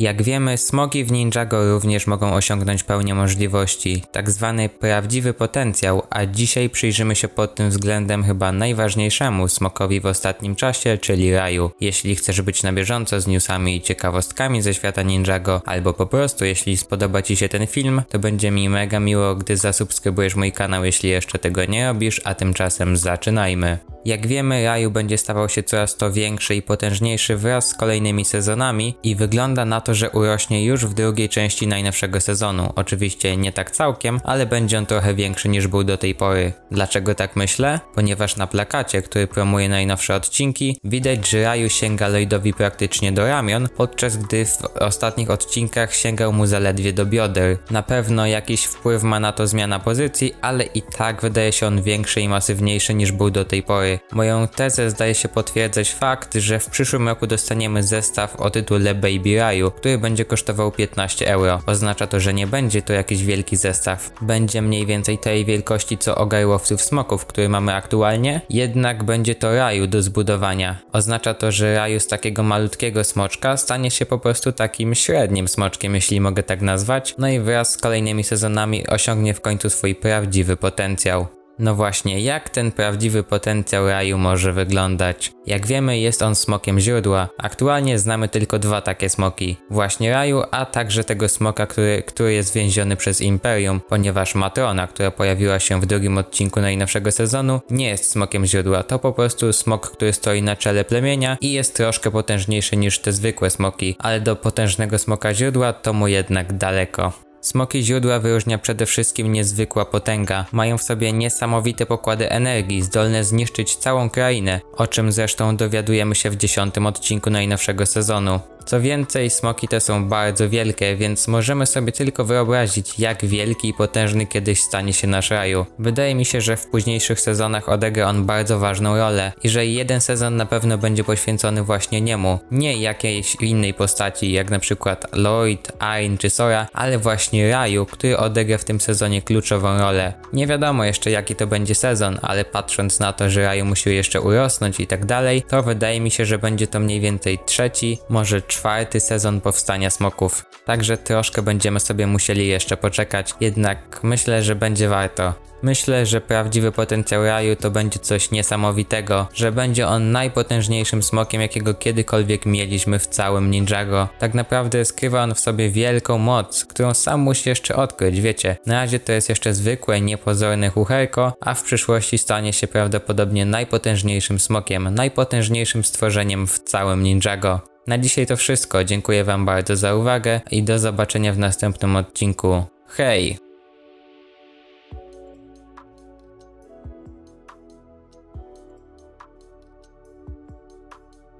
Jak wiemy, smoki w Ninjago również mogą osiągnąć pełnię możliwości, tak zwany prawdziwy potencjał, a dzisiaj przyjrzymy się pod tym względem chyba najważniejszemu smokowi w ostatnim czasie, czyli Raju. Jeśli chcesz być na bieżąco z newsami i ciekawostkami ze świata Ninjago, albo po prostu jeśli spodoba Ci się ten film, to będzie mi mega miło, gdy zasubskrybujesz mój kanał, jeśli jeszcze tego nie robisz, a tymczasem zaczynajmy. Jak wiemy, Raju będzie stawał się coraz to większy i potężniejszy wraz z kolejnymi sezonami i wygląda na to, że urośnie już w drugiej części najnowszego sezonu. Oczywiście nie tak całkiem, ale będzie on trochę większy niż był do tej pory. Dlaczego tak myślę? Ponieważ na plakacie, który promuje najnowsze odcinki, widać, że Raju sięga Lloydowi praktycznie do ramion, podczas gdy w ostatnich odcinkach sięgał mu zaledwie do bioder. Na pewno jakiś wpływ ma na to zmiana pozycji, ale i tak wydaje się on większy i masywniejszy niż był do tej pory. Moją tezę zdaje się potwierdzać fakt, że w przyszłym roku dostaniemy zestaw o tytule Baby Raju, który będzie kosztował 15 euro. Oznacza to, że nie będzie to jakiś wielki zestaw. Będzie mniej więcej tej wielkości co Ogarłowców Smoków, który mamy aktualnie, jednak będzie to Raju do zbudowania. Oznacza to, że Raju z takiego malutkiego smoczka stanie się po prostu takim średnim smoczkiem, jeśli mogę tak nazwać, no i wraz z kolejnymi sezonami osiągnie w końcu swój prawdziwy potencjał. No właśnie, jak ten prawdziwy potencjał Raju może wyglądać? Jak wiemy, jest on smokiem źródła. Aktualnie znamy tylko dwa takie smoki. Właśnie Raju, a także tego smoka, który jest więziony przez Imperium, ponieważ Matrona, która pojawiła się w drugim odcinku najnowszego sezonu, nie jest smokiem źródła. To po prostu smok, który stoi na czele plemienia i jest troszkę potężniejszy niż te zwykłe smoki, ale do potężnego smoka źródła to mu jednak daleko. Smoki źródła wyróżnia przede wszystkim niezwykła potęga. Mają w sobie niesamowite pokłady energii, zdolne zniszczyć całą krainę, o czym zresztą dowiadujemy się w 10. odcinku najnowszego sezonu. Co więcej, smoki te są bardzo wielkie, więc możemy sobie tylko wyobrazić, jak wielki i potężny kiedyś stanie się nasz Raju. Wydaje mi się, że w późniejszych sezonach odegra on bardzo ważną rolę i że jeden sezon na pewno będzie poświęcony właśnie niemu. Nie jakiejś innej postaci, jak na przykład Lloyd, Ain czy Sora, ale właśnie Raju, który odegra w tym sezonie kluczową rolę. Nie wiadomo jeszcze jaki to będzie sezon, ale patrząc na to, że Raju musi jeszcze urosnąć i tak dalej, to wydaje mi się, że będzie to mniej więcej trzeci, może 4. sezon powstania smoków. Także troszkę będziemy sobie musieli jeszcze poczekać, jednak myślę, że będzie warto. Myślę, że prawdziwy potencjał Raju to będzie coś niesamowitego, że będzie on najpotężniejszym smokiem, jakiego kiedykolwiek mieliśmy w całym Ninjago. Tak naprawdę skrywa on w sobie wielką moc, którą sam musi jeszcze odkryć, wiecie. Na razie to jest jeszcze zwykłe, niepozorne chucherko, a w przyszłości stanie się prawdopodobnie najpotężniejszym smokiem, najpotężniejszym stworzeniem w całym Ninjago. Na dzisiaj to wszystko, dziękuję Wam bardzo za uwagę i do zobaczenia w następnym odcinku. Hej!